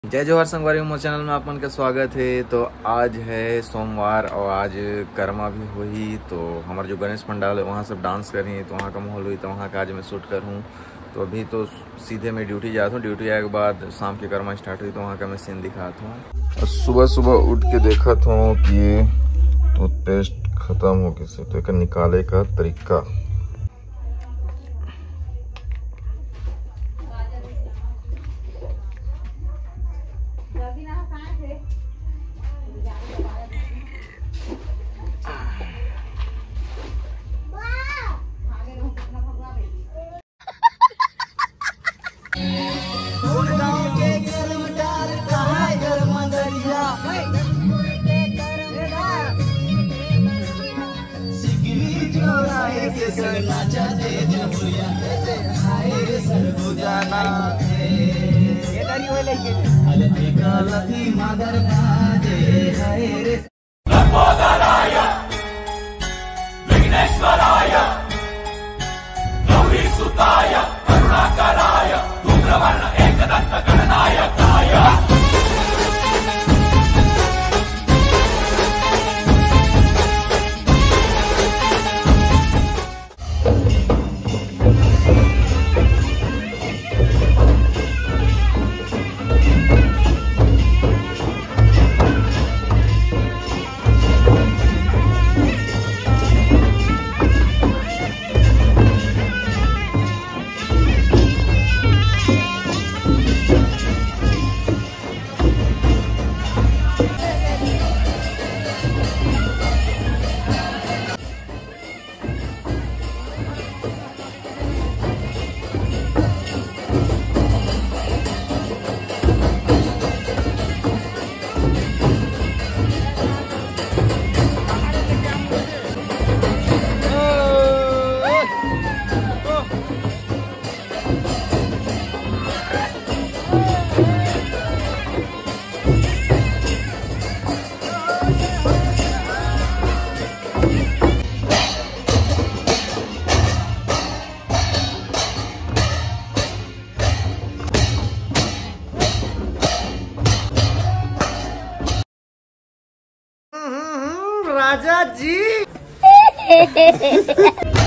जय जोहर संगवारी मोर चैनल में आपन के स्वागत है। तो आज है सोमवार और आज कर्मा भी हुई। तो हमारे जो गणेश पंडाल है वहाँ सब डांस कर रही है, तो वहाँ का माहौल हुई, तो वहाँ का आज मैं शूट कर हूँ। तो अभी तो सीधे मैं ड्यूटी जाता हूँ। ड्यूटी आने के बाद शाम की कर्मा स्टार्ट हुई, तो वहाँ का मैं सीन दिखाता हूँ। सुबह सुबह उठ के देखा था कि ये टूथपेस्ट खत्म हो गया, तो एक निकाले का तरीका। विघ्नेश्वराय गौरी सुताय करुणाकराय धूम्रवर्ण एकदंत गणनायकाय। राजा जी